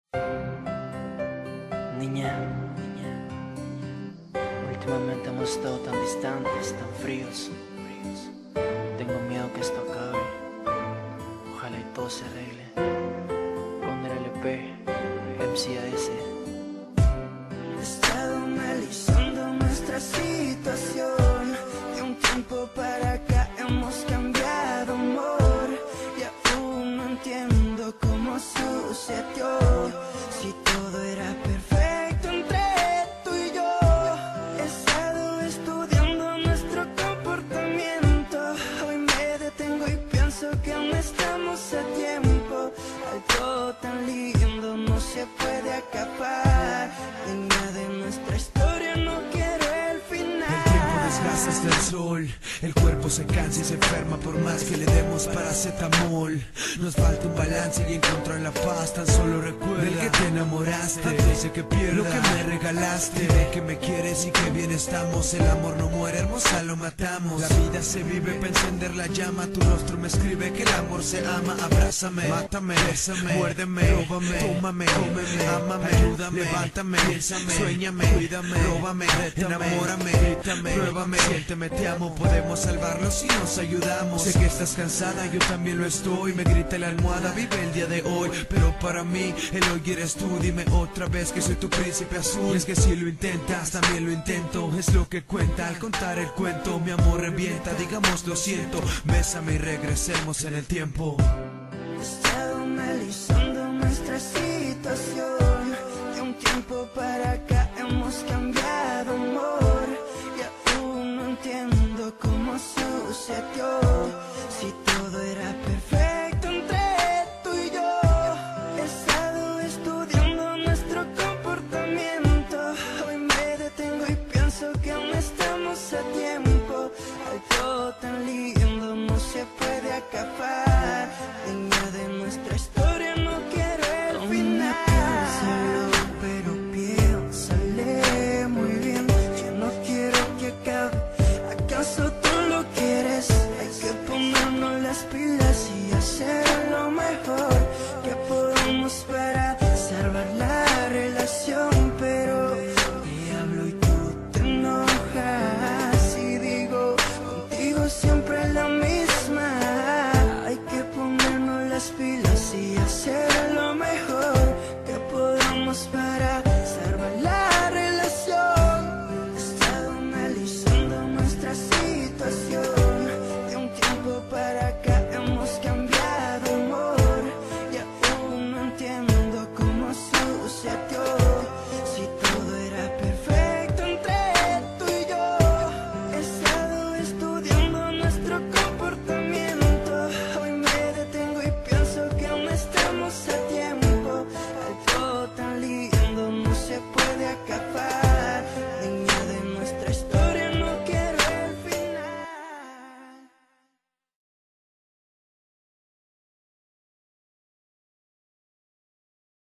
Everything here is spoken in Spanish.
Niña, últimamente hemos estado tan distantes, tan fríos. Tengo miedo que esto acabe. Ojalá y todo se arregle. Con el LP, MCAS. He estado analizando nuestra situación. De un tiempo para acá hemos cambiado, amor. Y aún no entiendo cómo sucedió. Si todo era perfecto entre tú y yo. He estado estudiando nuestro comportamiento. Hoy me detengo y pienso que aún estamos a tiempo. Algo tan lindo no se puede acabar. Niña de nuestra historia, no quiero el final. El tiempo desgasta hasta el sol. El cuerpo se cansa y se enferma por más que le demos paracetamol. Nos falta un balance y encontrar la paz. Tan solo recuerda del que te enamoraste, antes de que pierda lo que me regalaste. De que me quieres y que bien estamos. El amor no muere, hermosa, lo matamos. La vida se vive para encender la llama. Tu rostro me escribe que el amor se ama. Abrázame, mátame, bésame, muérdeme, róbame, tómame, cómeme, ámame, ayúdame, levántame, piénsame, suéñame, cuídame, róbame, enamórame, grítame, pruébame, siénteme, te amo. Podemos salvarlo si nos ayudamos. Sé que estás cansada, yo también lo estoy. Me grita la almohada, vive el día de hoy. Pero para mí, el hoy eres tú. Dime otra vez que soy tu príncipe azul. Y es que si lo intentas, también lo intento. Es lo que cuenta al contar el cuento. Mi amor revienta, digamos lo siento. Bésame y regresemos en el tiempo. He estado analizando nuestra situación. De un tiempo para acá hemos cambiado, amor. Y aún no entiendo cómo sucedió. Si todo era perfecto entre tú y yo. He estado estudiando nuestro comportamiento. Hoy me detengo y pienso que aún estamos a tiempo. Algo tan lindo no se puede acabar. Niña de nuestra historia, no quiero el final. Piénsalo, pero piénsale muy bien. Yo no quiero que acabe. ¿Acaso tú lo quieres? Hay que ponernos las pilas y hacer lo mejor que podamos para salvar la relación. Pero te hablo y tú te enojas y digo contigo siempre la misma. Hay que ponernos las pilas y hacer lo mejor que podamos para salvar la relación. He estado analizando nuestra situación. De un tiempo para acá hemos cambiado, amor. Y aún no entiendo cómo sucedió.